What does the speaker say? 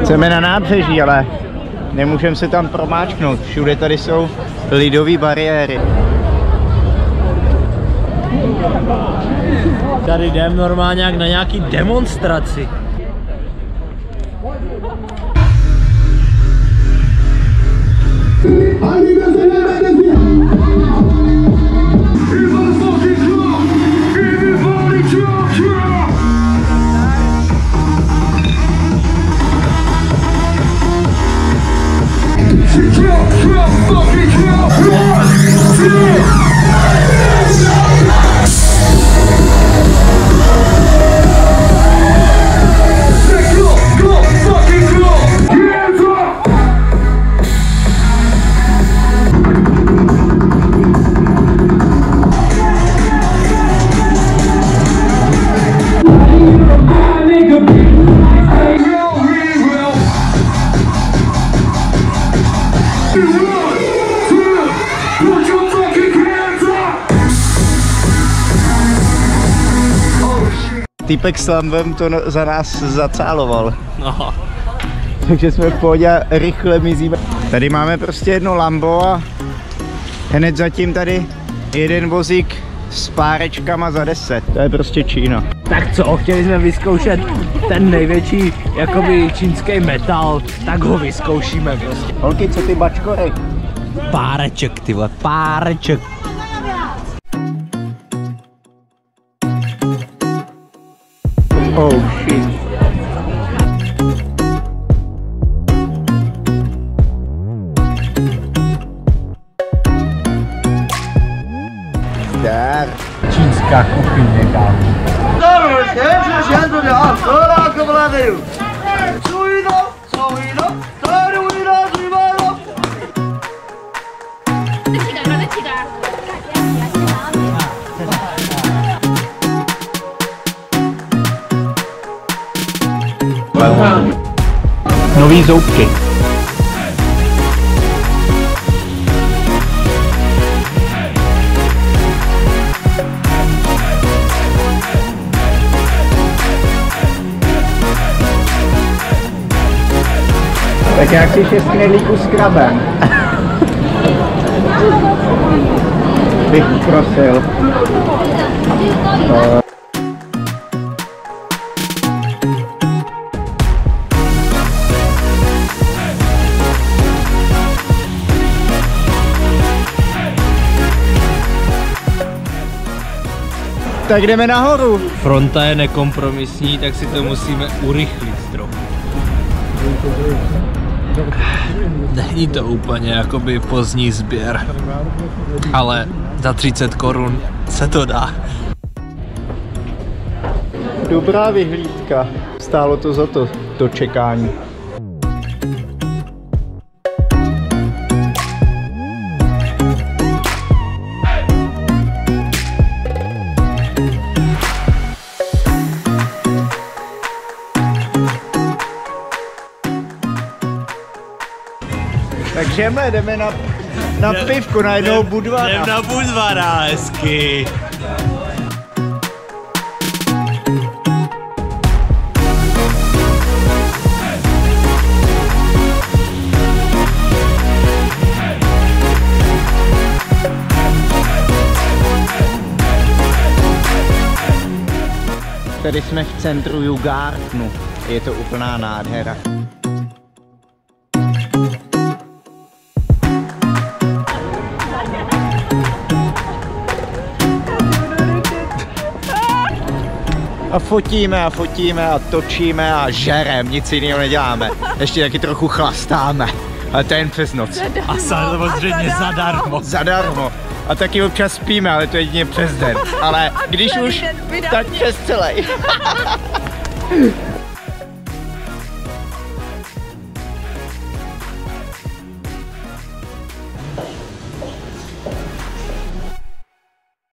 Chceme na nábřeží, ale nemůžeme se tam promáčknout. Všude tady jsou lidové bariéry. Tady jdem normálně jak na nějaký demonstraci. Týpek s lambem to za nás zacáloval. No. Takže jsme v pohodě a rychle mizíme. Tady máme prostě jedno lambo a hned zatím tady jeden vozík s párečkama za 10. To je prostě Čína. Tak co, chtěli jsme vyzkoušet ten největší jakoby čínský metal, tak ho vyzkoušíme prostě. Holky, co ty bačkory? Páreček, ty vole, páreček. Oh shit. Zdar. Čínská kuchyně, kámo. Nový zoubky. Tak jak si 6 knedlíků s krabem. Bych prosil. Tak jdeme nahoru. Fronta je nekompromisní, tak si to musíme urychlit trochu. Není to úplně jakoby pozdní sběr, ale za 30 korun se to dá. Dobrá vyhlídka. Stálo to za to čekání. Takže jdeme na pivku, na jednou Budvara. Jdem na Budvara, hezky. Tady jsme v centru Jugartnu. Je to úplná nádhera. A fotíme a točíme a žerem, nic jiného neděláme. Ještě taky trochu chlastáme, ale to jen přes noc. A samozřejmě zadarmo. Zadarmo. A taky občas spíme, ale to je jedině přes den. Ale když už, tak přes celý.